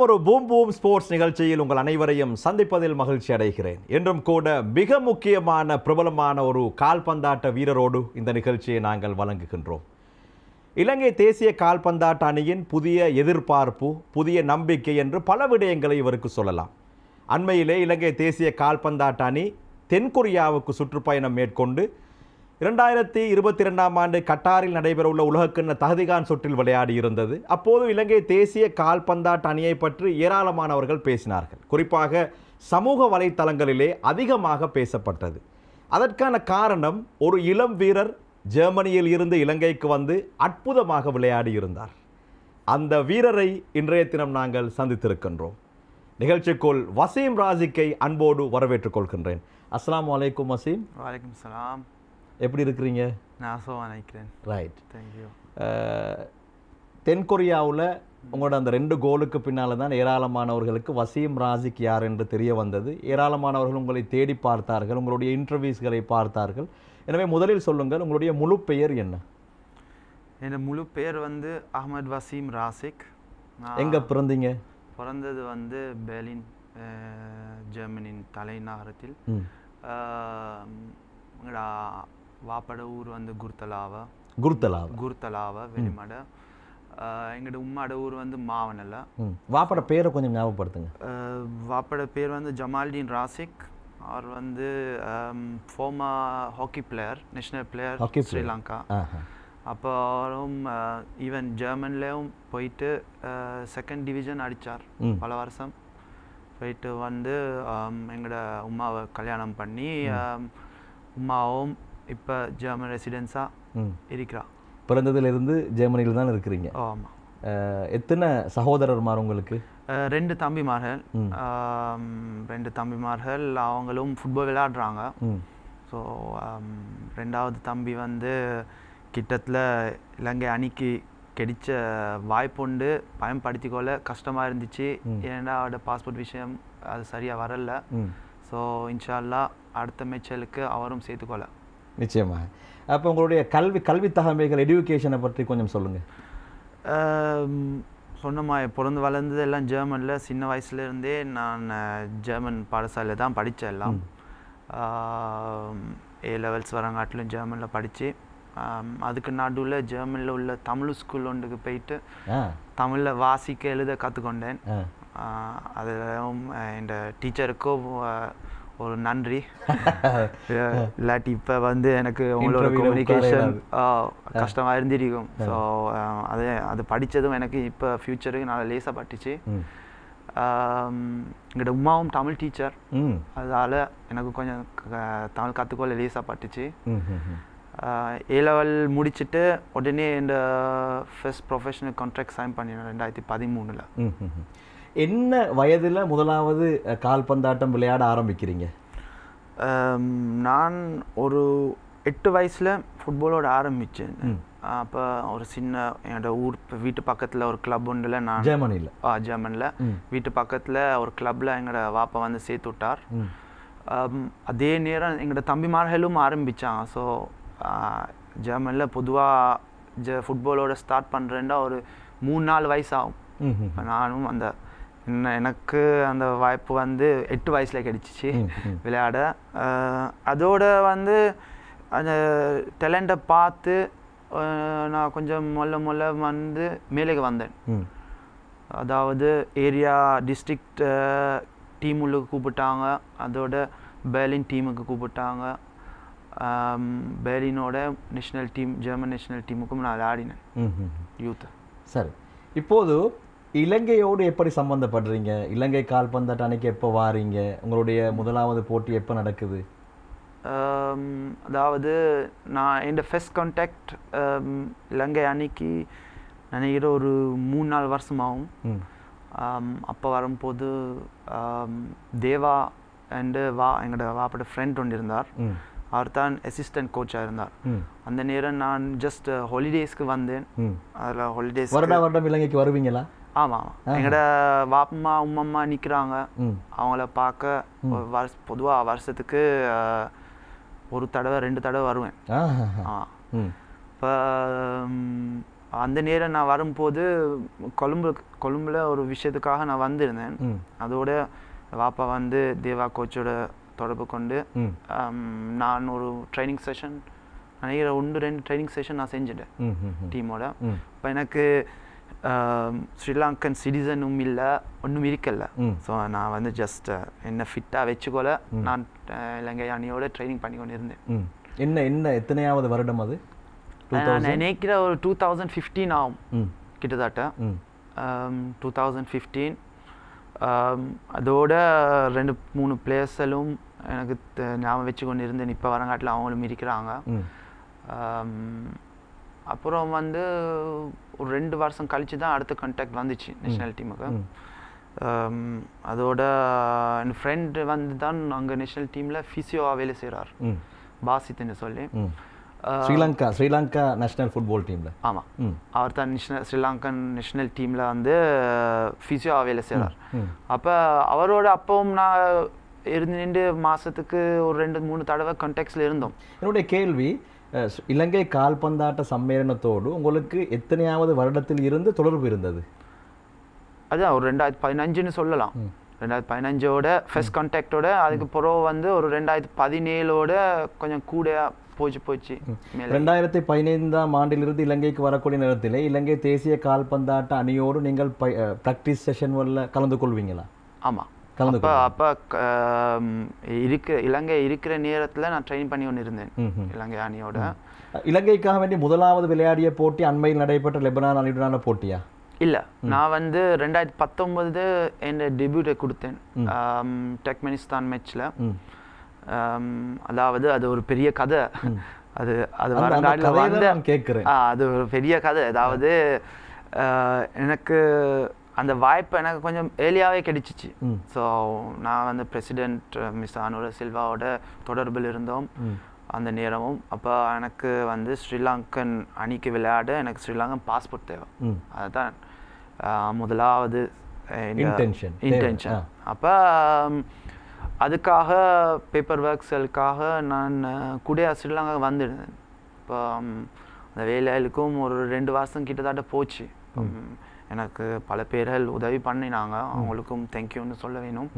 ஒரு boom boom sports நிகழ்ச்சியில் உங்கள் அனைவரையும் சந்திப்பதில் மகிழ்ச்சி அடைகிறேன். என்றும் கூட மிக முக்கியமான பிரபலமான ஒரு கால்பந்தாட்ட வீரரோடு இந்த நிகழ்ச்சியை நாங்கள் வழங்குகின்றோம். இலங்கை தேசிய கால்பந்தாட்ட அணியின் புதிய எதிர்பார்ப்பு, புதிய நம்பிக்கை என்று பல விடயங்களை இவருக்கு சொல்லலாம். அண்மையிலே இலங்கை தேசிய கால்பந்தாட்ட அணி தென்கொரியாவுக்கு சுற்றுப்பயணம் மேற்கொண்டு 2022ஆம் ஆண்டு கட்டாரில் நடைபெறவுள்ள உலகக்கிண்ண தகுதிகான் சுற்றில் விளையாடி இருந்தது. அப்போது இலங்கை தேசிய கால்பந்தாட்ட அணியை பற்றி ஏராளமானவர்கள் பேசினார்கள். குறிப்பாக சமூக வலைத்தளங்களிலே அதிகமாக பேசப்பட்டது. அதற்கான காரணம், ஒரு இளம் வீரர் ஜெர்மனியில் இருந்து இலங்கைக்கு வந்து அற்புதமாக விளையாடி இருந்தார். அந்த வீரரை இன்றைய தினம் நாங்கள் சந்தித்திருக்கின்றோம். நிகழ்ச்சிக்குள் வசீம் ராசிக்கை அன்போடு வரவேற்றுக் கொள்கின்றேன். அஸ்ஸலாமு அலைக்கும் வசீம். வலைக்கும் சலாம். எப்படி இருக்கிறீங்க? நான் நினைக்கிறேன். Right, thank you. தென்கொரியாவில் உங்களோட அந்த 2 கோலுக்கு பின்னால் தான் ஏராளமானவர்களுக்கு வசீம் ராசிக் யார் என்று தெரிய வந்தது. ஏராளமானவர்கள் உங்களை தேடி பார்த்தார்கள், உங்களுடைய இன்டர்வியூஸ்களை பார்த்தார்கள். எனவே முதலில் சொல்லுங்கள், உங்களுடைய முழு பெயர் என்ன? என் முழு பெயர் அஹ்மத் வசீம் ராசிக். எங்கே பிறந்தீங்க? பிறந்தது பெர்லின், ஜெர்மனியின் தலைநகரத்தில். எங்களோட வாப்பட ஊர் குர்தலாவா வெளிமட. எங்களோட உம்மாட ஊர் மாவனல்ல. வாப்பட பேரை கொஞ்சம் ஞாபகப்படுத்துங்க. வாப்பட பேர் ஜமால்டீன் ராசிக். அவர் former hockey player, national player Sri Lanka. அப்போ அவரும் ஈவன் ஜெர்மன்லேயும் போயிட்டு 2nd டிவிஷன் அடித்தார் பல வருஷம். போயிட்டு எங்களோட உமாவை கல்யாணம் பண்ணி உமாவும் இப்போ ஜெர்மன் ரெசிடென்ஸாக இருக்கிறா. பிறந்ததிலிருந்து ஜெர்மனியில் தான் இருக்கிறீங்க? ஆமாம். எத்தனை சகோதரர்மார் உங்களுக்கு? 2 தம்பிமார்கள். 2 தம்பிமார்கள். அவங்களும் ஃபுட்பால் விளையாடுறாங்க. ஸோ 2வது தம்பி கிட்டத்தில் இலங்கை அணிக்கு கிடைச்ச வாய்ப்புண்டு பயன்படுத்திக்கொள்ள கஷ்டமாக இருந்துச்சு. ஏன்னா அவரோட பாஸ்போர்ட் விஷயம் அது சரியாக வரல. ஸோ இன்ஷா அல்லாஹ் அடுத்த மேட்சலுக்கு அவரும் சேர்த்துக்கொள்ள. நிச்சயமாக. அப்போ உங்களுடைய கல்வி தகமைகள், எஜுகேஷனை பற்றி கொஞ்சம் சொல்லுங்கள். சொன்னமா, பிறந்து வளர்ந்தது எல்லாம் ஜெர்மனில். சின்ன வயசுலேருந்தே நான் ஜெர்மன் பாடசாலையில் தான் படித்தேன். எல்லாம் A levels வரங்காட்டிலும் ஜெர்மனில் படித்து, அதுக்கு நடுவில் ஜெர்மனியில் உள்ள தமிழ் ஸ்கூல் ஒன்றுக்கு போயிட்டு தமிழில் வாசிக்க எழுத கற்றுக்கொண்டேன். அதில் என் டீச்சருக்கும் ஒரு நன்றி. இல்லாட்டி இப்போ எனக்கு உங்களோட கம்யூனிகேஷன் கஷ்டமாக இருந்திருக்கும். ஸோ அது படித்ததும் எனக்கு இப்போ ஃப்யூச்சருக்கு நல்லா லேசாக பட்டுச்சு. எங்களோட உமாவும் தமிழ் டீச்சர், அதால் எனக்கு கொஞ்சம் தமிழ் கற்றுக்கொள்ள லேசாக பட்டுச்சு. A level முடிச்சுட்டு உடனே இந்த ஃபர்ஸ்ட் ப்ரொஃபஷனல் கான்ட்ராக்ட் சைன் பண்ணினேன் 2013. என்ன வயதில் முதலாவது கால்பந்தாட்டம் விளையாட ஆரம்பிக்கிறீங்க? நான் ஒரு 8 வயசில் ஃபுட்பாலோட ஆரம்பித்தேன். அப்போ ஒரு சின்ன என்னோட வீட்டு பக்கத்தில் ஒரு கிளப் ஒன்றில், நான் ஜெர்மனியில் வீட்டு பக்கத்தில் ஒரு கிளப்பில் எங்களோட வாப்பா சேர்த்து விட்டார். அதே நேரம் எங்களோட தம்பிமார்களும் ஆரம்பித்தாங்க. ஸோ ஜெர்மனியில் பொதுவாக ஃபுட்பாலோட ஸ்டார்ட் பண்ணுறேன்னா ஒரு 3-4 வயசு ஆகும். இப்போ நானும் எனக்கு அந்த வாய்ப்பு 8 வயசில் கிடைச்சிச்சு விளையாட. அதோட அந்த டேலண்ட்டை பார்த்து நான் கொஞ்சம் மொல்ல மேலே வந்தேன். அதாவது ஏரியா டிஸ்ட்ரிக்ட் டீமுக்கு கூப்பிட்டாங்க. அதோட பெர்லின் டீமுக்கு கூப்பிட்டாங்க. பெர்லினோட நேஷ்னல் டீம், ஜெர்மன் நேஷ்னல் டீமுக்கும் நான் விளையாடினேன் யூத். சரி, இப்போது இலங்கையோடு எப்படி சம்மந்தப்படுறீங்க? இலங்கை கால்பந்தாட்ட அணிக்கு எப்போ வாரீங்க? உங்களுடைய முதலாவது போட்டி எப்போ நடக்குது? அதாவது நான் என்னோட ஃபர்ஸ்ட் கான்டாக்ட் இலங்கை அணிக்கு நினைக்கிற ஒரு 3-4 வருஷமாகும். அப்போ வரும்போது தேவா அண்டு எங்களோட வாப்போட ஃப்ரெண்ட் ஒன்று இருந்தார். அவர் தான் அசிஸ்டன்ட் கோச்சாக இருந்தார். அந்த நேரம் நான் ஜஸ்ட் ஹாலிடேஸ்க்கு வந்தேன். அதில் ஹாலிடேஸ் வருடம் இலங்கைக்கு வருவீங்களா? ஆமாம். எங்களோட வாப்பம்மா உம்மம்மா நிற்கிறாங்க. அவங்கள பார்க்க பொதுவாக வருஷத்துக்கு 1 தடவை 2 தடவை வருவேன். இப்போ அந்த நேரம் நான் வரும்போது கொழும்புல ஒரு விஷயத்துக்காக நான் வந்திருந்தேன். அதோட வாப்பா வந்து தேவா கோச்சோட தொடர்பு கொண்டு நான் ஒரு ட்ரைனிங் செஷன் நினைக்கிற 1-2 ட்ரைனிங் செஷன் நான் செஞ்சுட்டேன் டீமோட. இப்போ எனக்கு ஸ்ரீலங்கன் சிட்டிசனும் இல்லை, ஒன்றும் இருக்கல. ஸோ நான் வந்து ஜஸ்ட் என்ன ஃபிட்டாக வச்சுக்கொள்ள நான் இலங்கை அணியோட ட்ரைனிங் பண்ணி கொண்டு இருந்தேன். என்ன எத்தனையாவது வருடம் அது? நான் நினைக்கிற ஒரு 2015 ஆகும் கிட்டத்தட்ட. 2015. அதோட 2-3 பிளேயர்ஸலும் எனக்கு ஞாபகம் வச்சு கொண்டு இருந்தேன். இப்போ வரங்காட்டில் அவங்களும் இருக்கிறாங்க. அப்புறம் வந்து ஒரு 2 வருஷம் கழிச்சு தான் அடுத்த கான்டாக்ட் வந்துச்சு நேஷ்னல் டீமுக்கு. அதோட என் ஃப்ரெண்டு வந்து தான் அங்கே நேஷ்னல் டீமில் ஃபிசியோவாக வேலை செய்கிறார், பாசித்னு சொல்லி. ஸ்ரீலங்கா நேஷனல் ஃபுட்பால் டீமில். ஆமாம், அவர் தான் ஸ்ரீலங்கன் நேஷ்னல் டீமில் வந்து ஃபிசியோவாக வேலை செய்கிறார். அப்போ அவரோட அப்பவும் நான் நின்று மாதத்துக்கு ஒரு 2-3 தடவை கான்டாக்ட்ஸில் இருந்தோம். என்னுடைய கேள்வி, இலங்கை கால்பந்தாட்ட சம்மேளனத்தோடு உங்களுக்கு எத்தனையாவது வருடத்தில் இருந்து தொடர்பு இருந்தது? அதுதான் ஒரு 2015ன்னு சொல்லலாம். 2015ஓட ஃபர்ஸ்ட் கான்டாக்டோட, அதுக்கு பிறகு வந்து ஒரு 2017ஓட கொஞ்சம் கூட போச்சு. 2015ஆம் ஆண்டிலிருந்து இலங்கைக்கு வரக்கூடிய நேரத்தில் இலங்கை தேசிய கால்பந்தாட்ட அணியோடு நீங்கள் ப்ராக்டிஸ் செஷன் கலந்து கொள்வீங்களா? ஆமாம், அப்போ இலங்கை இருக்கிற நேரத்தில் நான் ட்ரெயின் பண்ணி கொண்டு இருந்தேன் இலங்கை அணியோட. இலங்கைக்காக வேண்டி முதலாவது விளையாடிய போட்டி அண்மையில் நடைபெற்ற லெபனான் அணியுடனான போட்டியா? இல்லை, நான் வந்து 2019 என் டெபியூட்டை கொடுத்தேன் டர்க்மெனிஸ்தான் மேட்ச்சில். அதாவது அது ஒரு பெரிய கதை. அது வரங்காட்டில் வந்து அது ஒரு பெரிய கதை. அதாவது எனக்கு அந்த வாய்ப்பு எனக்கு கொஞ்சம் ஏர்லியாகவே கிடைச்சிச்சு. ஸோ நான் வந்து பிரசிடென்ட் மிஸ் அனுர சில்வாவோட தொடர்பில் இருந்தோம் அந்த நேரமும். அப்போ எனக்கு வந்து ஸ்ரீலங்கன் அணிக்கு விளையாட எனக்கு ஸ்ரீலங்கன் பாஸ்போர்ட் தேவை. அதுதான் முதலாவது இன்டென்ஷன். அப்போ அதுக்காக பேப்பர் ஒர்க்ஸுக்காக நான் கூட ஸ்ரீலங்கா வந்துருந்தேன். இப்போ அந்த வேலைகளுக்கும் ஒரு 2 வருஷம் கிட்டத்தட்ட போச்சு. எனக்கு பல பேர்கள் உதவி பண்ணினாங்க, அவங்களுக்கும் தேங்க்யூன்னு சொல்ல வேணும்.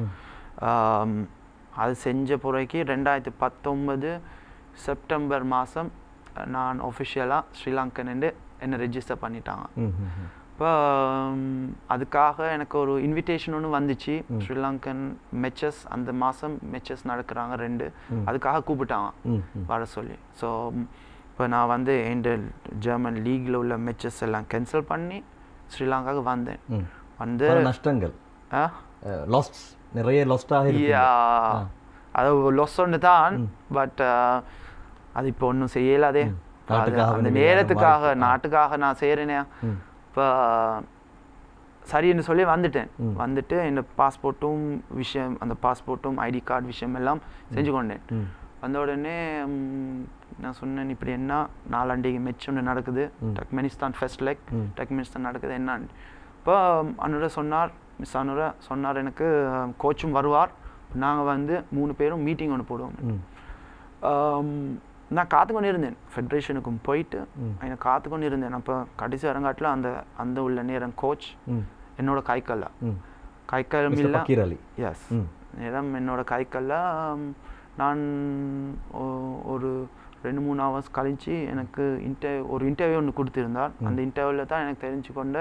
அது செஞ்ச பிறகு 2019 செப்டம்பர் மாதம் நான் ஒஃபிஷியலாக ஸ்ரீலங்கன் என்னை ரெஜிஸ்டர் பண்ணிட்டாங்க. இப்போ அதுக்காக எனக்கு ஒரு இன்விடேஷன் ஒன்று வந்துச்சு. ஸ்ரீலங்கன் மேட்சஸ் அந்த மாதம் மேட்சஸ் நடக்கிறாங்க 2, அதுக்காக கூப்பிட்டாங்க வர சொல்லி. ஸோ இப்போ நான் வந்து இந்த ஜெர்மன் லீகில் உள்ள மேட்சஸ் எல்லாம் கேன்சல் பண்ணி ஸ்ரீலங்காவுக்கு வந்தேன். வந்து நஷ்டங்கள் நிறைய அது லொஸ் ஒன்று தான். பட் அது இப்போ ஒன்றும் செய்யலாதே. அந்த நேரத்துக்காக நாட்டுக்காக நான் செய்கிறேனே. இப்போ சரின்னு சொல்லி வந்துட்டு இந்த பாஸ்போர்ட்டும் விஷயம், அந்த பாஸ்போர்ட்டும் ஐடி கார்டு விஷயம் எல்லாம் செஞ்சு கொண்டேன். வந்த உடனே நான் சொன்னேன், இப்படி என்ன 4 அண்டைக்கு மேட்ச் ஒன்று நடக்குது, டர்க்மெனிஸ்தான் ஃபர்ஸ்ட் லெக் டர்க்மெனிஸ்தான் நடக்குது என்னான்னு. இப்போ அனுர மிஸ் அனுர சொன்னார் எனக்கு கோச்சும் வருவார், நாங்கள் வந்து 3 பேரும் மீட்டிங் ஒன்று போடுவோம். நான் காத்துக்கொண்டு இருந்தேன், ஃபெடரேஷனுக்கும் போயிட்டு எனக்கு காத்துக்கொண்டு இருந்தேன். அப்போ கடைசி அரங்காட்டில் அந்த உள்ள நேரம் கோச் என்னோட கைக்கல்ல இல்லை, எஸ் நேரம் என்னோட கைக்கல்ல நான் ஒரு 2-3 ஹவர்ஸ் கழிச்சு எனக்கு ஒரு இன்டர்வியூ ஒன்று கொடுத்துருந்தார். அந்த இன்டர்வியூவில் தான் எனக்கு தெரிஞ்சு கொண்ட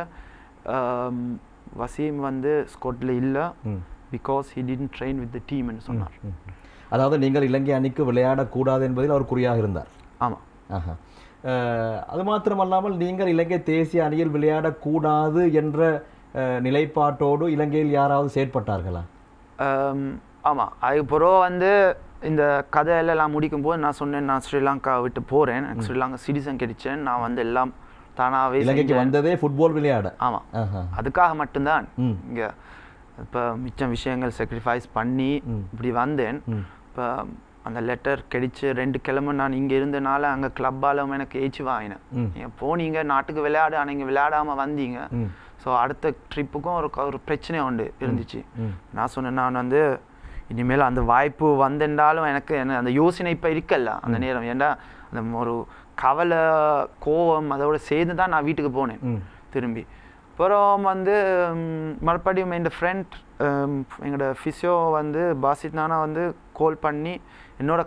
வசீம் வந்து ஸ்கொட்டில் இல்லை, because he didn't train with the டீம்னு சொன்னார். அதாவது நீங்கள் இலங்கை அணிக்கு விளையாடக்கூடாது என்பதில் அவர் குறியாக இருந்தார். ஆமாம். அது மாத்திரமல்லாமல் நீங்கள் இலங்கை தேசிய அணியில் விளையாடக்கூடாது என்ற நிலைப்பாட்டோடு இலங்கையில் யாராவது செயற்பட்டார்களா? ஆமாம், அதுக்கப்புறம் வந்து இந்த கதையெல்லாம் முடிக்கும் போது நான் சொன்னேன், நான் ஸ்ரீலங்கா விட்டு போகிறேன், எனக்கு ஸ்ரீலங்கா சிட்டிசன் கிடைச்சேன், நான் வந்து எல்லாம் தானாகவே இலங்கைக்கு வந்ததே ஃபுட்பால் விளையாட. ஆமாம், அதுக்காக மட்டும்தான் இங்கே இப்போ மிச்சம் விஷயங்கள் சாக்ரிஃபைஸ் பண்ணி இப்படி வந்தேன். இப்போ அந்த லெட்டர் கிடைச்சி 2 கிழமை நான் இங்கே இருந்தனால அங்கே கிளப்பாலும் எனக்கு ஏச்சு வாங்கினேன், நீங்கள் போனீங்க நாட்டுக்கு விளையாடு, ஆனால் இங்கே விளையாடாமல் வந்தீங்க. ஸோ அடுத்த ட்ரிப்புக்கும் ஒரு பிரச்சனை உண்டு இருந்துச்சு. நான் சொன்னேன், நான் வந்து இனிமேல் அந்த வாய்ப்பு வந்திருந்தாலும் எனக்கு அந்த யோசனை இப்போ இருக்கல அந்த நேரம். ஏன்னா அந்த ஒரு கவலை கோவம் அதோட சேர்ந்து தான் நான் வீட்டுக்கு போனேன் திரும்பி. அப்புறம் வந்து மறுபடியும் என் ஃப்ரெண்ட் எங்களோட ஃபிசியோ வந்து பாசித் நானா வந்து கால் பண்ணி என்னோட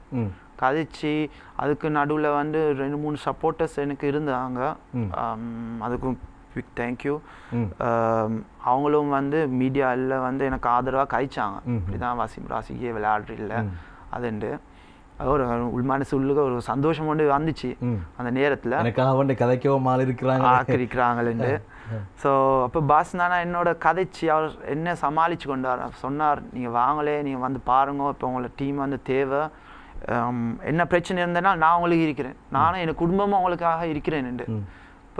கதைச்சி அதுக்கு நடுவில் வந்து 2-3 சப்போர்ட்டர்ஸ் எனக்கு இருந்தாங்க. அதுக்கும் பிக் தேங்க்யூ. அவங்களும் வந்து மீடியாவில் வந்து எனக்கு ஆதரவாக கழிச்சாங்க. இப்படிதான் வசீம் ராசிக்கே விளையாடுறில்ல அதுண்டு ஒரு உள்மனசு உள்ளுக்கு ஒரு சந்தோஷம் கொண்டு வந்துச்சு அந்த நேரத்தில். எனக்காக கதைக்கவும் ஆக்கிருக்கிறாங்களேண்டு. ஸோ அப்போ பாஸ் நானா என்னோட கதைச்சி அவர் என்ன சமாளித்து கொண்டார். சொன்னார், நீங்கள் வாங்களே, நீங்கள் வந்து பாருங்க, இப்போ உங்களை டீம் வந்து தேவை, என்ன பிரச்சனை இருந்தேன்னா நான் உங்களுக்கு இருக்கிறேன், நானும் என் குடும்பமும் அவங்களுக்காக இருக்கிறேன்ண்டு இப்போ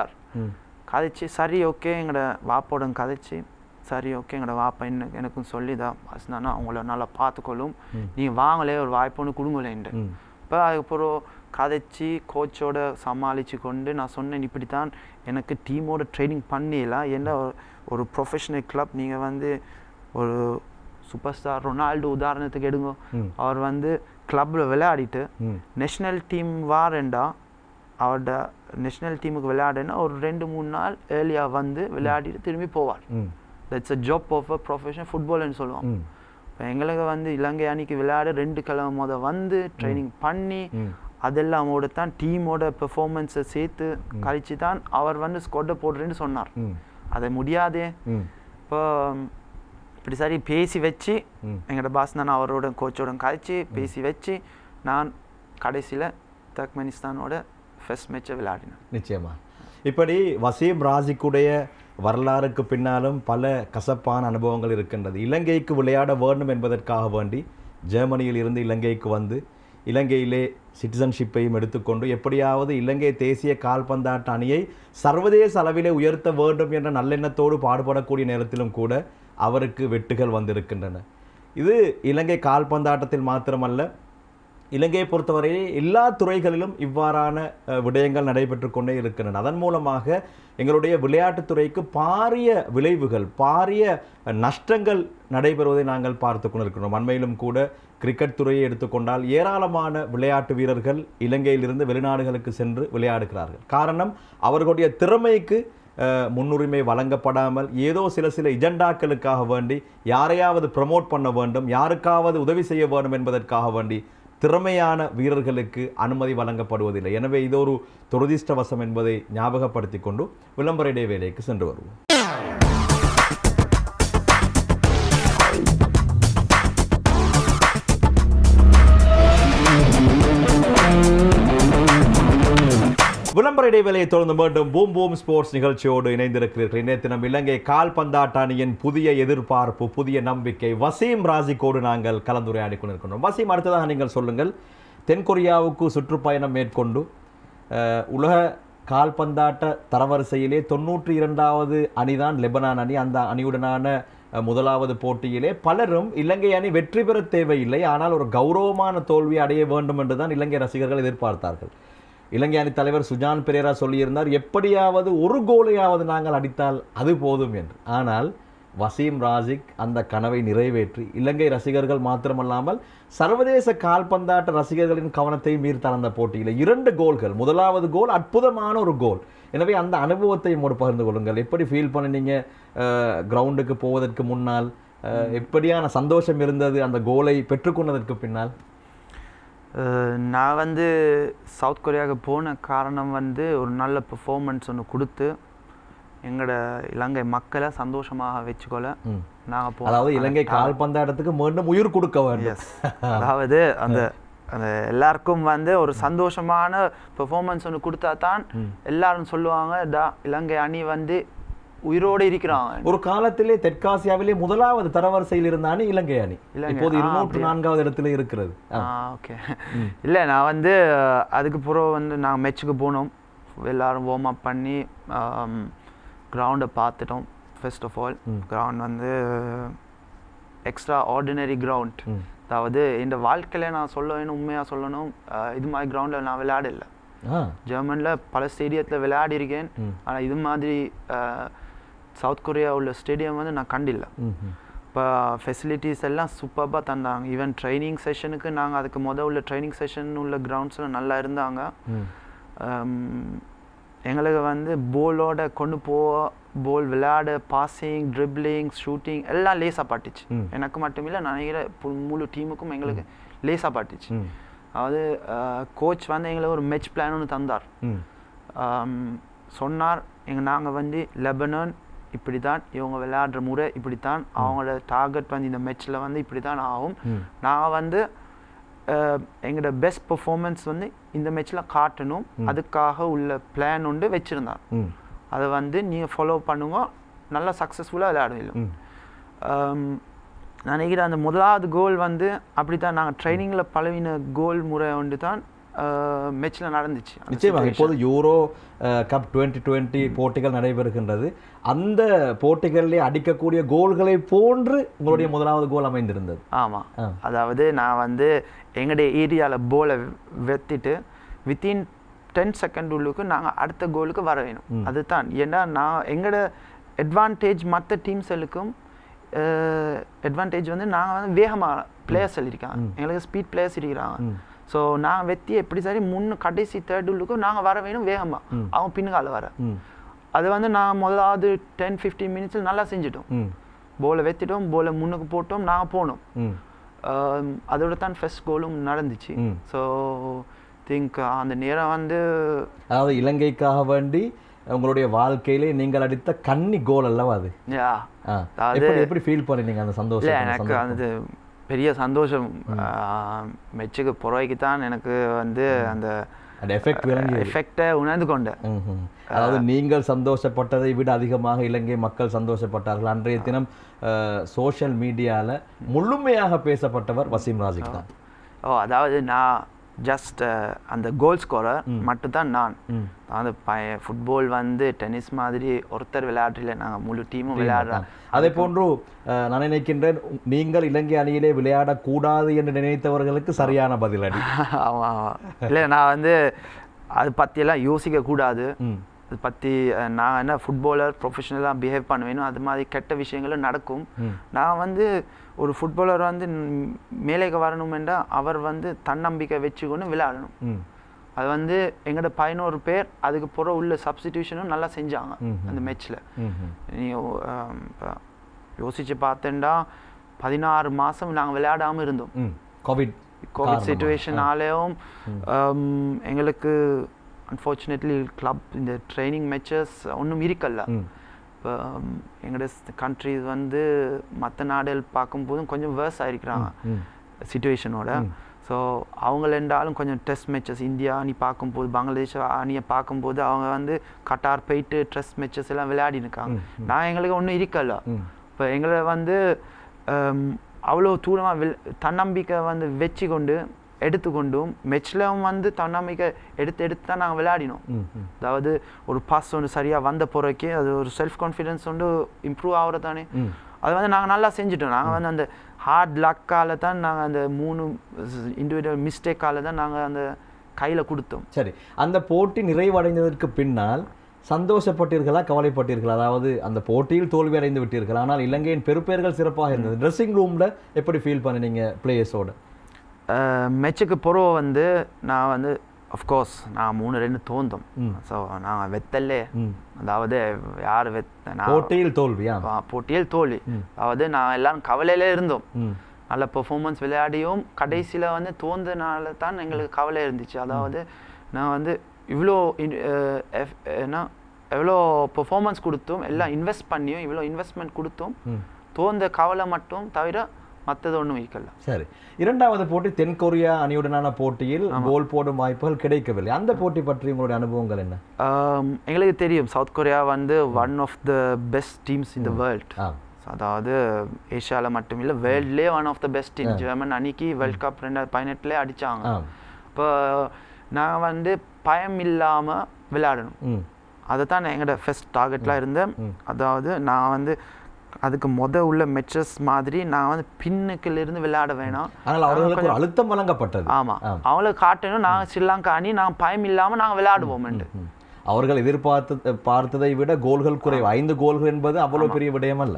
கதைச்சி சரி ஓகே எங்களோட வாப்போட கதைச்சி சரி ஓகே எங்களோட வாப்பா எனக்கும் சொல்லிதான் பாஸ் நானா அவங்கள நல்லா பார்த்துக்கொள்ளும், நீங்கள் வாங்களே ஒரு வாய்ப்பு ஒன்று கொடுங்களேன்ட்டு. இப்போ அதுக்கப்புறம் கதைச்சி கோச்சோட சமாளித்து கொண்டு நான் சொன்னேன், இப்படி தான் எனக்கு டீமோட ட்ரைனிங் பண்ணிடலாம். ஏன்னா ஒரு ப்ரொஃபஷனல் கிளப், நீங்கள் வந்து ஒரு சூப்பர் ஸ்டார் ரொனால்டோ உதாரணத்துக்கு எடுங்க, அவர் வந்து கிளப்பில் விளையாடிட்டு நேஷ்னல் டீம் வாரண்டா அவரோட நேஷ்னல் டீமுக்கு விளையாடுன்னா ஒரு 2-3 நாள் ஏர்லியாக வந்து விளையாடிட்டு திரும்பி போவார். That's a job of a professional ஃபுட்பால்னு சொல்லுவோம். இப்போ எங்களுக்கு வந்து இலங்கை அணிக்கு விளையாட 2 கிழமை வந்து ட்ரைனிங் பண்ணி அதெல்லாம் தான் டீமோட பெர்ஃபார்மன்ஸை சேர்த்து கழிச்சு தான் அவர் வந்து ஸ்குவாட்டை போடுறேன்னு சொன்னார். அதை முடியாதே. இப்போ இப்படி சரி பேசி வச்சு எங்களோட பாஸ் நான் அவரோட கோச்சோட கழிச்சு பேசி வச்சு நான் கடைசியில் துர்க்மெனிஸ்தானோட ஃபர்ஸ்ட் மேட்சை விளையாடினேன். நிச்சயமா. இப்படி வசீம் ராசிக்குடைய வரலாறுக்கு பின்னாலும் பல கசப்பான அனுபவங்கள் இருக்கின்றது. இலங்கைக்கு விளையாட வேண்டும் என்பதற்காக வேண்டி ஜெர்மனியில் இருந்து இலங்கைக்கு வந்து இலங்கையிலே சிட்டிசன்ஷிப்பையும் எடுத்துக்கொண்டு எப்படியாவது இலங்கை தேசிய கால்பந்தாட்ட அணியை சர்வதேச அளவிலே உயர்த்த வேண்டும் என்ற நல்லெண்ணத்தோடு பாடுபடக்கூடிய நேரத்திலும் கூட அவருக்கு வெட்டுகள் வந்திருக்கின்றன. இது இலங்கை கால்பந்தாட்டத்தில் மாத்திரமல்ல, இலங்கையை பொறுத்தவரையே எல்லா துறைகளிலும் இவ்வாறான விடயங்கள் நடைபெற்று கொண்டே இருக்கின்றன. அதன் மூலமாக எங்களுடைய விளையாட்டுத்துறைக்கு பாரிய விளைவுகள், பாரிய நஷ்டங்கள் நடைபெறுவதை நாங்கள் பார்த்து கொண்டிருக்கிறோம். அண்மையிலும் கூட கிரிக்கெட் துறையை எடுத்துக்கொண்டால் ஏராளமான விளையாட்டு வீரர்கள் இலங்கையிலிருந்து வெளிநாடுகளுக்கு சென்று விளையாடுகிறார்கள். காரணம், அவர்களுடைய திறமைக்கு முன்னுரிமை வழங்கப்படாமல் ஏதோ சில இஜெண்டாக்களுக்காக வேண்டி யாரையாவது ப்ரமோட் பண்ண வேண்டும், யாருக்காவது உதவி செய்ய வேண்டும் என்பதற்காக வேண்டி திறமையான வீரர்களுக்கு அனுமதி வழங்கப்படுவதில்லை. எனவே இது ஒரு துரதிர்ஷ்டவசம் என்பதை ஞாபகப்படுத்தி கொண்டு விளம்பர இடைவேளைக்கு சென்று வருவோம். விளம்பர இடைவேளையை தொடர்ந்து மீண்டும் பூம் பூம் ஸ்போர்ட்ஸ் நிகழ்ச்சியோடு இணைந்திருக்கிறீர்கள். இன்றைய தினம் இலங்கை கால்பந்தாட்ட அணியின் புதிய எதிர்பார்ப்பு, புதிய நம்பிக்கை வசீம் ராசிக்கோடு நாங்கள் கலந்துரையாடி கொண்டிருக்கின்றோம். வசீம், அடுத்ததாக நீங்கள் சொல்லுங்கள். தென்கொரியாவுக்கு சுற்றுப்பயணம் மேற்கொண்டு உலக கால்பந்தாட்ட தரவரிசையிலே 92வது அணிதான் லெபனான் அணி. அந்த அணியுடனான முதலாவது போட்டியிலே பலரும் இலங்கை அணி வெற்றி பெற தேவையில்லை, ஆனால் ஒரு கௌரவமான தோல்வி அடைய வேண்டும் என்றுதான் இலங்கை ரசிகர்கள் எதிர்பார்த்தார்கள். இலங்கை அணி தலைவர் சுஜான் பெரேரா சொல்லியிருந்தார், எப்படியாவது ஒரு கோலையாவது நாங்கள் அடித்தால் அது போதும் என்று. ஆனால் வசீம் ராசிக் அந்த கனவை நிறைவேற்றி இலங்கை ரசிகர்கள் மாத்திரமல்லாமல் சர்வதேச கால்பந்தாட்ட ரசிகர்களின் கவனத்தையும் ஈர்த்தார் அந்த போட்டியில். 2 கோல்கள். முதலாவது கோல் அற்புதமான ஒரு கோல். எனவே அந்த அனுபவத்தை மூடு பகிர்ந்து கொள்ளுங்கள். எப்படி ஃபீல் பண்ணினீங்க கிரவுண்டுக்கு போவதற்கு முன்னால்? எப்படியான சந்தோஷம் இருந்தது அந்த கோலை பெற்றுக்கொண்டதற்கு பின்னால்? நான் வந்து சவுத் கொரியாவுக்கு போன காரணம் வந்து ஒரு நல்ல பெர்ஃபார்மன்ஸ் ஒன்று கொடுத்து எங்களோட இலங்கை மக்களை சந்தோஷமாக வச்சுக்கொள்ள நாங்கள் போனோம். அதாவது இலங்கை கால்பந்தாட்டத்துக்கு மீண்டும் உயிர் கொடுக்க வேண்டும். அதாவது அந்த அந்த எல்லாருக்கும் வந்து ஒரு சந்தோஷமான பெர்ஃபார்மன்ஸ் ஒன்று கொடுத்தா தான் எல்லாரும் சொல்லுவாங்க இலங்கை அணி வந்து உயிரோடு இருக்கிறாங்க. ஒரு காலத்திலே தெற்காசியாவிலே முதலாவது தரவரிசையில் இருந்த அணி இலங்கை அணி. இப்போது 204வது இடத்துல இருக்கிறது. ஓகே. இல்லை, நான் வந்து அதுக்கு பிறகு வந்து நாங்கள் மேட்சுக்கு போனோம். எல்லாரும் வார்ம் அப் பண்ணி கிரவுண்டை பார்த்துட்டோம். ஃபர்ஸ்ட் ஆஃப் ஆல் கிரவுண்ட் வந்து எக்ஸ்ட்ரா ஆர்டினரி கிரவுண்ட். அதாவது இந்த வாழ்க்கையில் நான் சொல்லணும், உண்மையாக சொல்லணும், இது மாதிரி கிரவுண்டில் நான் விளையாடல. ஜெர்மனியில் பல ஸ்டேடியத்தில் விளையாடி இருக்கேன், ஆனால் இது மாதிரி சவுத் கொரியா உள்ள ஸ்டேடியம் வந்து நான் கண்டில்லை. இப்போ ஃபெசிலிட்டிஸ் எல்லாம் சூப்பராக தந்தாங்க. ஈவன் ட்ரைனிங் செஷனுக்கு நாங்கள் அதுக்கு உள்ள ட்ரைனிங் செஷன் உள்ள கிரவுண்ட்ஸ்லாம் நல்லா இருந்தாங்க. எங்களுக்கு வந்து போலோட கொண்டு போல் விளையாட பாசிங், ட்ரிப்ளிங், ஷூட்டிங் எல்லாம் லேசாக பாட்டுச்சு. எனக்கு மட்டும் இல்லை, நான் நினைக்கிறேன் முழு டீமுக்கும் எங்களுக்கு லேசாக பாட்டுச்சு. அதாவது கோச் வந்து எங்களுக்கு ஒரு மேட்ச் பிளான் ஒன்று தந்தார். சொன்னார், நாங்கள் வந்து லெபனான் இப்படி தான், இவங்க விளையாடுற முறை இப்படி தான், அவங்களோட டார்கெட் வந்து இந்த மேட்ச்சில் வந்து இப்படி தான் ஆகும். நான் வந்து எங்களோட பெஸ்ட் பெர்ஃபார்மன்ஸ் வந்து இந்த மேட்ச்சில் காட்டணும், அதுக்காக உள்ள பிளான் ஒன்று வச்சுருந்தார். அதை வந்து நீங்கள் ஃபாலோ பண்ணுங்க, நல்லா சக்ஸஸ்ஃபுல்லாக விளையாடுவீங்க. நான் நினைக்கிறேன் அந்த முதலாவது கோல் வந்து அப்படி தான் நாங்கள் ட்ரைனிங்கில் பழவின கோல் முறை ஒன்று தான் மேட்ச்சில் நடந்துச்சு. நிச்சயமாக இப்போது யூரோ கப் 2020 போட்டிகள் நடைபெறுகின்றது. அந்த போட்டிகளிலே அடிக்கக்கூடிய கோல்களை போன்று உங்களுடைய முதலாவது கோல் அமைந்திருந்தது. ஆமாம், அதாவது நான் வந்து எங்களுடைய ஏரியாவில் போலை வெத்திட்டு வித்தின் 10 செகண்ட் உள்ளுக்கு நாங்கள் அடுத்த கோலுக்கு வர வேணும். அதுதான் ஏன்னா நான் எங்களோட அட்வான்டேஜ் மற்ற டீம்ஸுக்கும் அட்வான்டேஜ் வந்து நாங்கள் வந்து வேகமாக பிளேயர்ஸ் இருக்காங்க, எங்களுக்கு ஸ்பீட் பிளேயர்ஸ் இருக்கிறாங்க. ஸோ நான் வெத்தி எப்படி சரி கடைசி தேர்ட் உள்ளுக்கும் நாங்கள் வர வேணும் வேகமாக, அவங்க பின்னுக்கால வர. அது வந்து நான் முதலாவது 10-15 மினிட்ஸில் நல்லா செஞ்சிட்டோம். போலை வெத்திட்டோம், போலை முன்னுக்கு போட்டோம், நாங்கள் போனோம். அதோட தான் ஃபர்ஸ்ட் கோலும் நடந்துச்சு. ஸோ திங்க் அந்த நேரம் வந்து அதாவது இலங்கைக்காக வேண்டி உங்களுடைய வாழ்க்கையிலே நீங்கள் அடித்த கன்னி கோல் அல்லவா அது? எப்படி ஃபீல் பண்ணீங்க அந்த சந்தோஷம்? எனக்கு அது பெரிய சந்தோஷம். மெச்சுக்கு புறவைக்கு தான் எனக்கு வந்து அந்த எஃபெக்டை உணர்ந்து கொண்டேன். அதாவது நீங்கள் சந்தோஷப்பட்டதை விட அதிகமாக இலங்கை மக்கள் சந்தோஷப்பட்டார்கள். அன்றைய தினம் சோஷியல் மீடியாவில் முழுமையாக பேசப்பட்டவர் வசீம் ராஜிக் தான். அதாவது நான் ஜஸ்ட் அந்த கோல் ஸ்கோரர் மட்டும்தான். நான் அந்த ஃபுட்பால் வந்து டென்னிஸ் மாதிரி ஒருத்தர் விளையாடுறீங்களே, நாங்கள் முழு டீமும் விளையாடுறோம். அதே போன்று நான் நினைக்கின்றேன் நீங்கள் இலங்கை அணியிலே விளையாடக்கூடாது என்று நினைத்தவர்களுக்கு சரியான பதில் அடி. ஆமாம் ஆமாம், இல்லை நான் வந்து அது பற்றியெல்லாம் யோசிக்கக்கூடாது. அது பற்றி நான் என்ன ஃபுட்பாலர் ப்ரொஃபஷனலாக பிஹேவ் பண்ணுவேணும், அது மாதிரி கெட்ட விஷயங்களும் நடக்கும். நான் வந்து ஒரு ஃபுட்பாலர் வந்து மேலேக்கு வரணும் என்றால் அவர் வந்து தன்னம்பிக்கை வச்சுக்கொண்டு விளையாடணும். அது வந்து எங்களோட 11 பேர் அதுக்கு புற உள்ள சப்ஸ்டிடியூஷனும் நல்லா செஞ்சாங்க அந்த மேட்ச்சில். நீ யோசித்து பார்த்தேன்டா 16 மாதம் நாங்கள் விளையாடாமல் இருந்தோம். கோவிட் சிச்சுவேஷனாலேயும் எங்களுக்கு அன்ஃபார்ச்சுனேட்லி கிளப் இந்த ட்ரைனிங் மேட்சஸ் ஒன்றும் இருக்கல. இப்போ எங்களோட கண்ட்ரிஸ் வந்து மற்ற நாடுகள் பார்க்கும்போதும் கொஞ்சம் வேர்ஸ் ஆகிருக்கிறாங்க சிச்சுவேஷனோட. ஸோ அவங்களெண்டாலும் கொஞ்சம் டெஸ்ட் மேட்சஸ் இந்தியா அணி பார்க்கும்போது, பங்களாதேஷ் அணியை பார்க்கும்போது அவங்க வந்து கட்டார் போயிட்டு டெஸ்ட் மேட்சஸ் எல்லாம் விளையாடினுக்காங்க. நான் எங்களுக்கு ஒன்றும் இருக்கல. இப்போ எங்களை வந்து அவ்வளோ தூரமாக தன்னம்பிக்கை வந்து வச்சு கொண்டு எடுத்துக்கொண்டும் மேட்ச்லையும் வந்து தன்னம்பிக்கை எடுத்து தான் நாங்கள் விளையாடினோம். அதாவது ஒரு பாஸ் ஒன்று சரியாக வந்த பிறகு அது ஒரு செல்ஃப் கான்ஃபிடென்ஸ் ஒன்று இம்ப்ரூவ் ஆகிறது தானே. அது வந்து நாங்கள் நல்லா செஞ்சுட்டோம். நாங்கள் வந்து அந்த ஹார்ட் லக்கால தான் நாங்கள் அந்த 3 இண்டிவிஜுவல் மிஸ்டேக்கால தான் நாங்கள் அந்த கையில் கொடுத்தோம். சரி, அந்த போட்டி நிறைவடைந்ததற்கு பின்னால் சந்தோஷப்பட்டீர்களா, கவலைப்பட்டீர்களா? அதாவது அந்த போட்டியில் தோல்வி அடைந்து விட்டீர்கள், ஆனால் இலங்கையின் பெருப்பேர்கள் சிறப்பாக இருந்தது. ட்ரெஸ்ஸிங் ரூமில் எப்படி ஃபீல் பண்ணினீங்க பிளேயர்ஸோட? மேட்சுக்கு பிறகு வந்து நான் வந்து அஃப்கோர்ஸ் நான் 3-2 தோந்தோம். ஸோ நான் வெத்தல்லே, அதாவது யார் போட்டியில் தோல்வியா? போட்டியில் தோல்வி. அதாவது நான் எல்லாரும் கவலையிலே இருந்தோம். நல்ல பெர்ஃபார்மன்ஸ் விளையாடியும் கடைசியில் வந்து தோந்தனால தான் எங்களுக்கு கவலை இருந்துச்சு. அதாவது நான் வந்து இவ்வளோ எவ்வளோ பெர்ஃபார்மன்ஸ் கொடுத்தோம், எல்லாம் இன்வெஸ்ட் பண்ணியும் இவ்வளோ இன்வெஸ்ட்மெண்ட் கொடுத்தோம், தோந்த கவலை மட்டும் தவிர மற்றது ஒன்றும் இருக்கல. சரி, இரண்டாவது போட்டி தென்கொரியா அணியுடனான போட்டியில் கோல் போடும் வாய்ப்புகள் கிடைக்கவில்லை. அந்த போட்டி பற்றி உங்களுடைய அனுபவங்கள் என்ன? எங்களுக்கு தெரியும் சவுத் கொரியா வந்து one of the best teams in the world. அதாவது ஏஷியாவில் மட்டும் இல்லை, வேர்ல்ட்லேயே one of the best team. German அன்னைக்கு வேர்ல்ட் கப் 2018 அடித்தாங்க. இப்போ நான் வந்து பயம் இல்லாமல் விளையாடணும், அதை தான் எங்களோட ஃபர்ஸ்ட் டார்கெட்லாம் இருந்தேன். அதாவது நான் வந்து அதுக்கு உள்ள மேட்சஸ் மாதிரி நான் வந்து பின்னுக்கிலிருந்து விளையாட வேணாம், அவர்களுக்கு ஒரு அழுத்தம் வழங்கப்பட்டது. ஆமாம், அவங்களுக்கு காட்டணும் நாங்கள் ஸ்ரீலங்கா அணி நாங்கள் பயம் இல்லாமல் நாங்கள் விளையாடுவோம். அவர்கள் பார்த்ததை விட கோல்கள் குறைவு. 5 கோல்கள் என்பது அவ்வளோ பெரிய விடயம் அல்ல.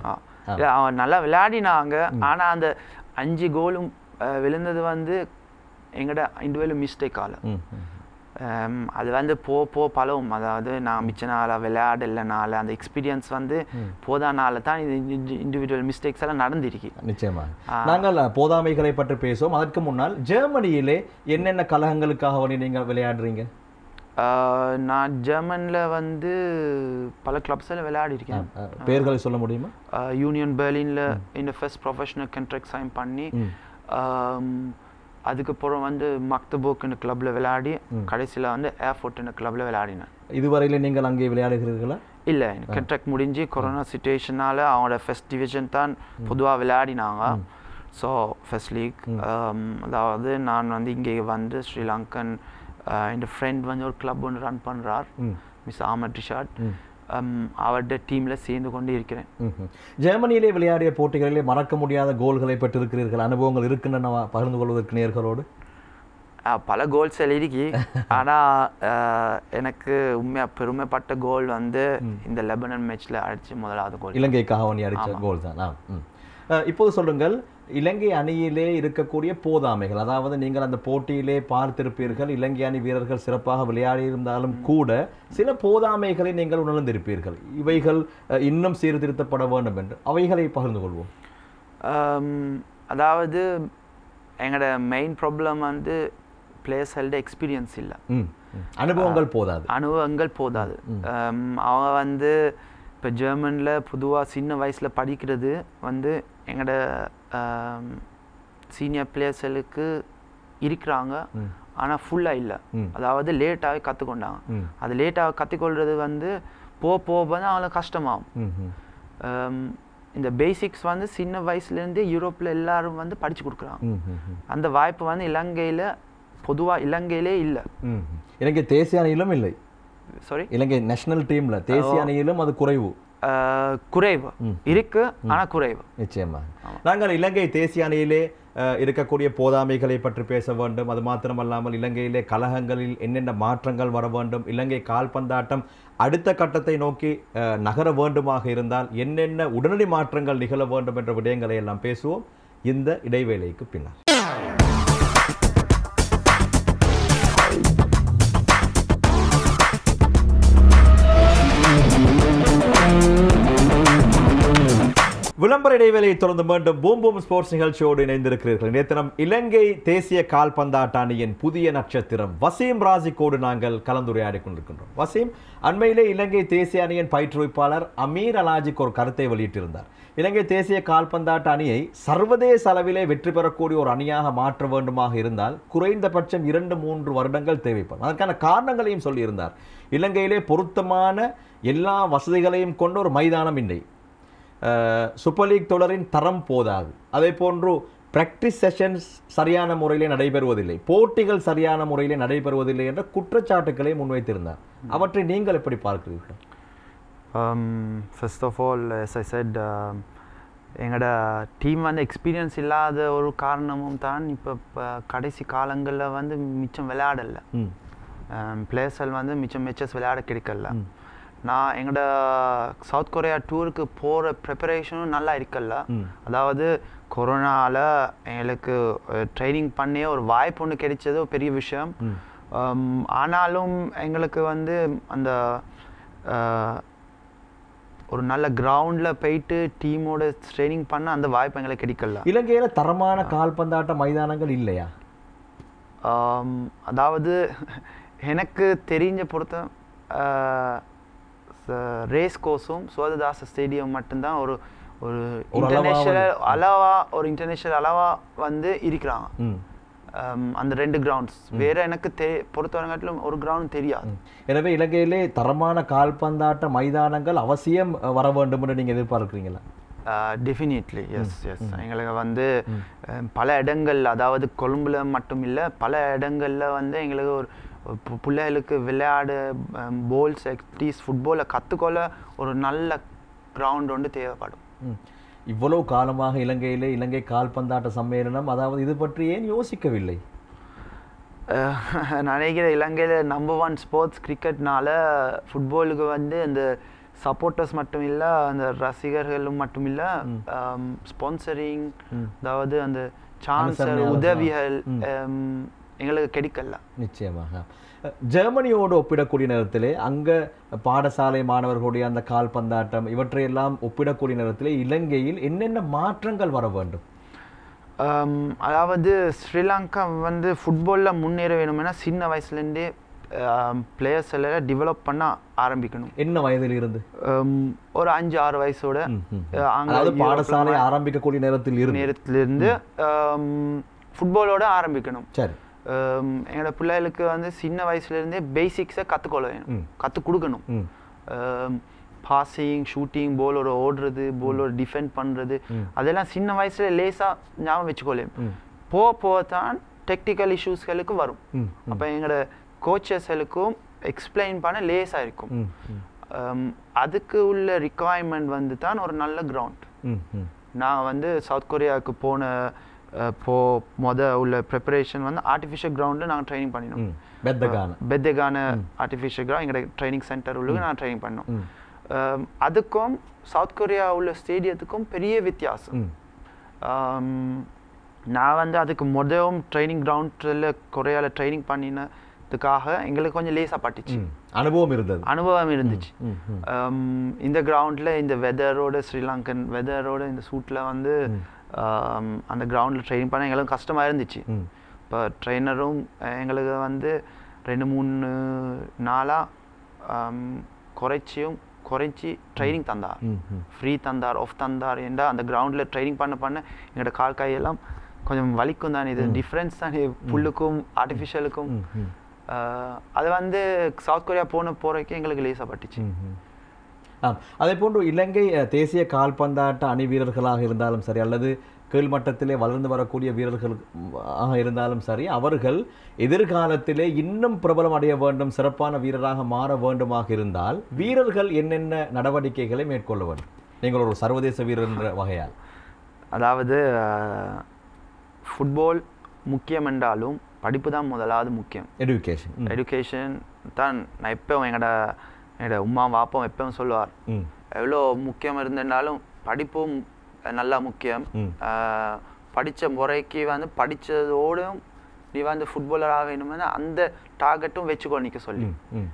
அவன் நல்லா விளையாடினாங்க. ஆனால் அந்த 5 கோலும் விழுந்தது வந்து எங்கட இண்டிவிஜுவல் மிஸ்டேக்கால. அது வந்து பழவும். அதாவது நான் மிச்ச நாளாக விளையாடலைனால அந்த எக்ஸ்பீரியன்ஸ் வந்து போதானால தான் இது இண்டிவிஜுவல் மிஸ்டேக்ஸ் எல்லாம் நடந்திருக்கு. நிச்சயமாக நாங்கள் போதாமைகளை பற்றி பேசுவோம். அதற்கு முன்னால் ஜெர்மனியிலே என்னென்ன கழகங்களுக்காக நீங்கள் விளையாடுறீங்க? நான் ஜெர்மனில் வந்து பல கிளப்ஸில் விளையாடிருக்கேன். பேர்களை சொல்ல முடியுமா? யூனியன் பெர்லினில் இந்த ஃபர்ஸ்ட் ப்ரொஃபஷனல் கான்ட்ராக்ட் சைன் பண்ணி, அதுக்கப்புறம் வந்து மக்தபோக்குன்னு கிளப்பில் விளையாடி, கடைசியில் வந்து ஏர்ஃபோர்ட்னு கிளப்பில் விளையாடினேன். இதுவரையில் நீங்கள் அங்கே விளையாடுகிறீர்களா? இல்லை, கான்ட்ராக்ட் முடிஞ்சு கொரோனா சுச்சுவேஷனால் அவங்களோட ஃபர்ஸ்ட் டிவிஷன் தான் பொதுவாக விளையாடினாங்க. So first league. அதாவது நான் வந்து இங்கே வந்து ஸ்ரீலங்கன் என் ஃப்ரெண்ட் வந்து ஒரு கிளப் ஒன்று ரன் பண்ணுறார், மிஸ் ஆமட் ரிஷாட். அவருடைய டீமில் சேர்ந்து கொண்டு இருக்கிறேன். ஜெர்மனியிலே விளையாடிய போட்டிகளிலே மறக்க முடியாத கோல்களை பெற்றிருக்கிறீர்கள், அனுபவங்கள் இருக்குன்னு பகிர்ந்து கொள்வதற்கு நேர்களோடு? பல கோல்ஸ் எழுதிக்கி. ஆனால் எனக்கு உண்மையாக பெருமைப்பட்ட கோல் வந்து இந்த லெபனன் மேட்ச்சில் அடித்த முதலாவது கோல். இலங்கைக்காக அடித்த கோல் தான். இப்போது சொல்லுங்கள், இலங்கை அணியிலே இருக்கக்கூடிய போதாமைகள், அதாவது நீங்கள் அந்த போட்டியிலே பார்த்திருப்பீர்கள், இலங்கை அணி வீரர்கள் சிறப்பாக விளையாடியிருந்தாலும் கூட சில போதாமைகளை நீங்கள் உணர்ந்திருப்பீர்கள், இவைகள் இன்னும் சீர்திருத்தப்பட வேண்டும் என்று. அவைகளை பகிர்ந்து கொள்வோம். அதாவது எங்களோட மெயின் ப்ராப்ளம் வந்து பிளேயர்ஸ்களோட எக்ஸ்பீரியன்ஸ் இல்லை, அனுபவங்கள் போதாது. அவங்க வந்து இப்போ ஜெர்மனில் பொதுவாக சின்ன வயசில் படிக்கிறது வந்து எங்களோட சீனியர் பிளேயர்ஸ்களுக்கு இருக்கிறாங்க, ஆனால் ஃபுல்லாக இல்லை. அதாவது லேட்டாகவே கற்றுக்கொண்டாங்க. அது லேட்டாக கற்றுக்கொள்வது வந்து போக தான் அவங்களுக்கு கஷ்டமாகும். இந்த பேசிக்ஸ் வந்து சின்ன வயசுலேருந்தே யூரோப்பில் எல்லாரும் வந்து படித்து கொடுக்குறாங்க. அந்த வாய்ப்பு வந்து இலங்கையிலே இல்லை. இலங்கை தேசிய அணியிலும் இல்லை. சாரி, இலங்கை நேஷனல் டீம்ல தேசிய அணியிலும் அது குறைவு இருக்கு, ஆனால் குறைவு. நிச்சயமா நாங்கள் இலங்கை தேசிய அணியிலே இருக்கக்கூடிய போதாமைகளை பற்றி பேச வேண்டும். அது மாத்திரமல்லாமல் இலங்கையிலே கழகங்களில் என்னென்ன மாற்றங்கள் வர வேண்டும், இலங்கை கால்பந்தாட்டம் அடுத்த கட்டத்தை நோக்கி நகர வேண்டுமாக இருந்தால் என்னென்ன உடனடி மாற்றங்கள் நிகழ வேண்டும் என்ற விடயங்களை எல்லாம் பேசுவோம் இந்த இடைவேளைக்கு பின்னால். விளம்பர இடைவேளையை தொடர்ந்து மீண்டும் பூம் பூம் ஸ்போர்ட்ஸ் நிகழ்ச்சியோடு இணைந்திருக்கிறீர்கள். நேத்தினம் இலங்கை தேசிய கால்பந்தாட்ட அணியின் புதிய நட்சத்திரம் வசீம் ராஜிக்கோடு நாங்கள் கலந்துரையாடி கொண்டிருக்கின்றோம். வசீம், அண்மையிலே இலங்கை தேசிய அணியின் பயிற்றுவிப்பாளர் அமீர் அலாஜிக் ஒரு கருத்தை வெளியிட்டிருந்தார். இலங்கை தேசிய கால்பந்தாட்ட அணியை சர்வதேச அளவிலே வெற்றி பெறக்கூடிய ஒரு அணியாக மாற்ற வேண்டுமாக இருந்தால் குறைந்தபட்சம் 2-3 வருடங்கள் தேவைப்படும். அதற்கான காரணங்களையும் சொல்லியிருந்தார். இலங்கையிலே பொருத்தமான எல்லா வசதிகளையும் கொண்ட ஒரு மைதானம் இல்லை, சூப்பர் லீக் தொடரின் தரம் போதாது, அதே போன்று பிராக்டிஸ் செஷன்ஸ் சரியான முறையிலே நடைபெறுவதில்லை, போட்டிகள் சரியான முறையிலே நடைபெறுவதில்லை என்ற குற்றச்சாட்டுக்களை முன்வைத்திருந்தார். அவற்றை நீங்கள் எப்படி பார்க்கிறீர்கள்? First of all, as I said, எங்களோட டீம் வந்து எக்ஸ்பீரியன்ஸ் இல்லாத ஒரு காரணமும் தான் இப்போ கடைசி காலங்களில் வந்து மிச்சம் விளையாடலை, பிளேயர்ஸ்கள் வந்து மிச்சம் மேட்சஸ் விளையாட கிடைக்கல. நான் எங்களோட சவுத் கொரியா டூருக்கு போகிற ப்ரிப்பரேஷனும் நல்லா இருக்கல. அதாவது கொரோனாவில் எங்களுக்கு ட்ரைனிங் பண்ணியே ஒரு வாய்ப்பு ஒன்று கிடைச்சது ஒரு பெரிய விஷயம். ஆனாலும் எங்களுக்கு வந்து அந்த ஒரு நல்ல கிரவுண்டில் போயிட்டு டீமோட ட்ரைனிங் பண்ண அந்த வாய்ப்பு எங்களுக்கு கிடைக்கல. இலங்கையில் தரமான கால்பந்தாட்ட மைதானங்கள் இல்லையா? அதாவது எனக்கு தெரிஞ்ச பொறுத்த ரேஸ் கோர்ஸும் சுவாததாச ஸ்டேடியம் மட்டும்தான் ஒரு இன்டர்நேஷனல் அளவா வந்து இருக்கிறாங்க. அந்த 2 கிரவுண்ட்ஸ் வேற எனக்கு பொறுத்தவரைக்கும் ஒரு கிரவுண்ட் தெரியாது. எனவே இலங்கையிலே தரமான கால்பந்தாட்ட மைதானங்கள் அவசியம் வர வேண்டும் என்று நீங்க எதிர்பார்க்கிறீங்களா? Definitely yes. எங்களுக்கு வந்து பல இடங்கள், அதாவது கொழும்புல மட்டும் இல்லை, பல இடங்கள்ல வந்து எங்களுக்கு ஒரு பிள்ளைகளுக்கு விளையாட போல்ஸ் எக்டிஸ் ஃபுட்பாலை கற்றுக்கொள்ள ஒரு நல்ல கிரவுண்ட் ஒன்று தேவைப்படும். இவ்வளவு காலமாக இலங்கையிலே இலங்கை கால்பந்தாட்ட சம்மேளனம் அதாவது இது பற்றி ஏன் யோசிக்கவில்லை? நினைக்கிற இலங்கையில் நம்பர் 1 ஸ்போர்ட்ஸ் கிரிக்கெட்னால ஃபுட்பாலுக்கு வந்து இந்த சப்போர்ட்டர்ஸ் மட்டும் இல்லை, அந்த ரசிகர்களும் மட்டும் இல்லை, ஸ்பான்சரிங், அதாவது அந்த சான்சர் உதவிகள் எங்களுக்கு கிடைக்கல. நிச்சயமாக ஜெர்மனியோடு ஒப்பிடக்கூடிய நேரத்திலே அங்கே பாடசாலை மாணவர்களுடைய அந்த கால்பந்தாட்டம் இவற்றையெல்லாம் ஒப்பிடக்கூடிய நேரத்திலே இலங்கையில் என்னென்ன மாற்றங்கள் வர வேண்டும்? அதாவது ஸ்ரீலங்கா வந்து ஃபுட்பாலில் முன்னேற வேணும்னா சின்ன வயசுலேருந்தே பிளேயர்ஸ் எல்லாம் டெவலப் பண்ண ஆரம்பிக்கணும். என்ன வயதில் இருந்து? ஒரு 5-6 வயசோட பாடசாலை ஆரம்பிக்கக்கூடிய நேரத்திலிருந்து ஃபுட்பாலோட ஆரம்பிக்கணும். சரி. எங்களோட பிள்ளைகளுக்கு வந்து சின்ன வயசுலேருந்தே பேசிக்ஸை கற்றுக்கொள்ள வேணும், கற்றுக் கொடுக்கணும். பாசிங், ஷூட்டிங், போலோட ஓடுறது, போலோட டிஃபெண்ட் பண்ணுறது, அதெல்லாம் சின்ன வயசுல லேசாக ஞாபகம் வச்சுக்கொள்ளும். போக தான் டெக்னிக்கல் இஷ்யூஸ்களுக்கு வரும். அப்போ எங்களோட கோச்சஸ்களுக்கும் எக்ஸ்பிளைன் பண்ண லேசாக இருக்கும். அதுக்கு உள்ள ரிக்குவயர்மெண்ட் வந்து தான் ஒரு நல்ல கிரவுண்ட். நான் வந்து சவுத் கொரியாவுக்கு உள்ள ப்ரிப்பரேஷன் வந்து ஆர்டிஃபிஷியல் கிரவுண்டில் நாங்கள் ட்ரைனிங் பண்ணினோம். பெத்தகான ஆர்டிஃபிஷியல் கிரவுண்ட் எங்களோட ட்ரைனிங் சென்டர் உள்ள நான் ட்ரைனிங் பண்ணோம். அதுக்கும் சவுத் கொரியா உள்ள ஸ்டேடியத்துக்கும் பெரிய வித்தியாசம். நான் வந்து அதுக்கு முதலும் ட்ரைனிங் கிரவுண்டில் கொரியாவில் ட்ரைனிங் பண்ணினதுக்காக எங்களுக்கு கொஞ்சம் லேசாக பட்டுச்சு, அனுபவம் இருந்துச்சு. இந்த கிரவுண்டில் இந்த வெதரோட, ஸ்ரீலங்கன் வெதரோட இந்த சூட்டில் வந்து அந்த கிரவுண்டில் ட்ரைனிங் பண்ண எங்களுக்கு கஷ்டமாக இருந்துச்சு. இப்போ ட்ரெயினரும் எங்களுக்கு வந்து 2-3 நாளாக குறைச்சி ட்ரைனிங் தந்தார், ஃப்ரீ தந்தார், ஆஃப் தந்தார். ஏண்டா அந்த கிரவுண்டில் ட்ரைனிங் பண்ண எங்களோட கால் கையெல்லாம் கொஞ்சம் வலிக்கும் தானே. இது டிஃப்ரென்ஸ் தானே புல்லுக்கும் ஆர்டிஃபிஷியலுக்கும். அது வந்து சவுத் கொரியா போகிறதுக்கு எங்களுக்கு லேசாக பட்டுச்சு. அதே போன்று இலங்கை தேசிய கால்பந்தாட்ட அணி வீரர்களாக இருந்தாலும் சரி, அல்லது கீழ்மட்டத்திலே வளர்ந்து வரக்கூடிய வீரர்களாக இருந்தாலும் சரி, அவர்கள் எதிர்காலத்திலே இன்னும் பிரபலம் அடைய வேண்டும், சிறப்பான வீரராக மாற வேண்டுமாக இருந்தால் வீரர்கள் என்னென்ன நடவடிக்கைகளை மேற்கொள்ள வேண்டும்? நீங்கள் ஒரு சர்வதேச வீரர் என்ற வகையால். அதாவது ஃபுட்பால் முக்கியம் என்றாலும் படிப்பு தான் முதலாவது முக்கியம். எஜுகேஷன் தான். நான் எப்போ என்னோட உமா வாப்பம் எப்பவும் சொல்லுவார், எவ்வளோ முக்கியம் இருந்தாலும் படிப்பும் நல்லா முக்கியம். படித்த முறைக்கு வந்து படித்ததோடும் நீ வந்து ஃபுட்பாலராக வேணும்னா அந்த டார்கெட்டும் வச்சுக்கோ நிற்க சொல்லி.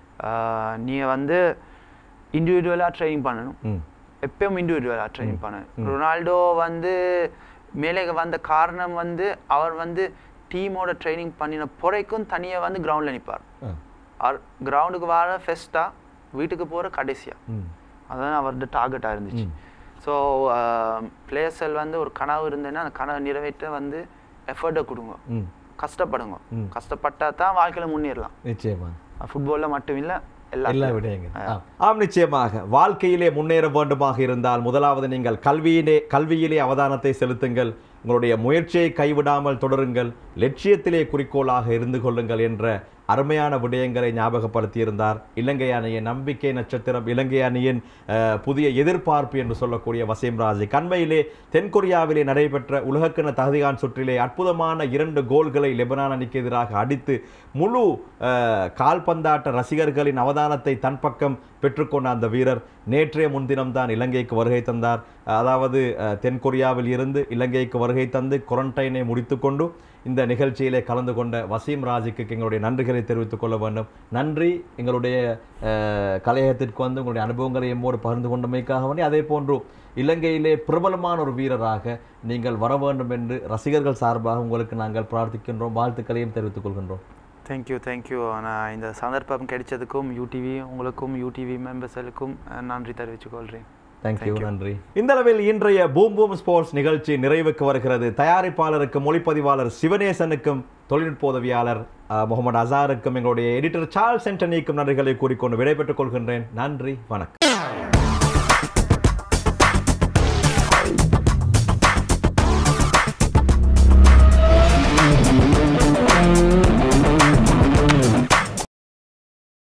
நீ வந்து இண்டிவிஜுவலாக ட்ரைனிங் பண்ணணும், எப்பவும் இண்டிவிஜுவலாக ட்ரைனிங் பண்ணணும். ரொனால்டோ வந்து மேலே வந்த காரணம் வந்து அவர் வந்து டீமோட ட்ரைனிங் பண்ணின பொறைக்கும் தனியாக வந்து கிரவுண்டில் நிற்பார். கிரவுண்டுக்கு வர ஃபெஸ்ட்டாக, வீட்டுக்கு போகிற கடைசியாக, அதுதான் அவரோட டார்கெட்டாக இருந்துச்சு. ஸோ பிளேயர்ஸில் வந்து ஒரு கனவு இருந்ததுன்னா அந்த கனவை நிறைவேற்ற வந்து எஃபர்ட்டை கொடுங்க, கஷ்டப்படுங்க. கஷ்டப்பட்டால் தான் வாழ்க்கையில் முன்னேறலாம். நிச்சயமாக ஃபுட்பாலில் மட்டும் இல்லை, எல்லா விடயங்கள். நிச்சயமாக வாழ்க்கையிலே முன்னேற வேண்டுமாக இருந்தால் முதலாவது நீங்கள் கல்வியிலே அவதானத்தை செலுத்துங்கள், உங்களுடைய முயற்சியை கைவிடாமல் தொடருங்கள், லட்சியத்திலே குறிக்கோளாக இருந்து கொள்ளுங்கள் என்ற அருமையான விடயங்களை ஞாபகப்படுத்தியிருந்தார். இலங்கை அணியின் நம்பிக்கை நட்சத்திரம், இலங்கை அணியின் புதிய எதிர்பார்ப்பு என்று சொல்லக்கூடிய வசீம் ராஜி. அண்மையிலே தென்கொரியாவிலே நடைபெற்ற உலகக்கிண தகுதிகான் சுற்றிலே அற்புதமான 2 கோல்களை லெபனான் அணிக்கு எதிராக அடித்து முழு கால்பந்தாட்ட ரசிகர்களின் அவதானத்தை தன் பக்கம் பெற்றுக்கொண்ட அந்த வீரர் நேற்றைய முன்தினம்தான் இலங்கைக்கு வருகை தந்தார். அதாவது தென்கொரியாவில் இருந்து இலங்கைக்கு வருகை தந்து குவாரண்டைனை முடித்துக்கொண்டு இந்த நிகழ்ச்சியிலே கலந்து கொண்ட வசீம் ராஜிக்கு எங்களுடைய நன்றிகளை தெரிவித்துக் கொள்ள வேண்டும். நன்றி, எங்களுடைய கலையகத்திற்கு வந்து உங்களுடைய அனுபவங்களை எம்மோடு பகிர்ந்து கொண்டமைக்காக வேண்டி. அதே போன்று இலங்கையிலே பிரபலமான ஒரு வீரராக நீங்கள் வர வேண்டும் என்று ரசிகர்கள் சார்பாக உங்களுக்கு நாங்கள் பிரார்த்திக்கின்றோம், வாழ்த்துக்களையும் தெரிவித்துக் கொள்கின்றோம். தேங்க்யூ. நான் இந்த சந்தர்ப்பம் கிடைச்சதுக்கும் யூடிவி உங்களுக்கும் யூடிவி மெம்பர்ஸுக்கும் நன்றி தெரிவித்துக் கொள்கிறேன். தேங்க்யூ, நன்றி. இந்த அளவில் இன்றைய பூம் பூம் ஸ்போர்ட்ஸ் நிகழ்ச்சி நிறைவுக்கு வருகிறது. தயாரிப்பாளருக்கும் ஒளிப்பதிவாளர் சிவனேசனுக்கும் தொழில்நுட்ப உதவியாளர் முகமது அசாருக்கும் எங்களுடைய எடிட்டர் சார்ல்ஸ் சென்டனிக்கும் நன்றிகளை கூறிக்கொண்டு விடைபெற்றுக் கொள்கின்றேன். நன்றி, வணக்கம்.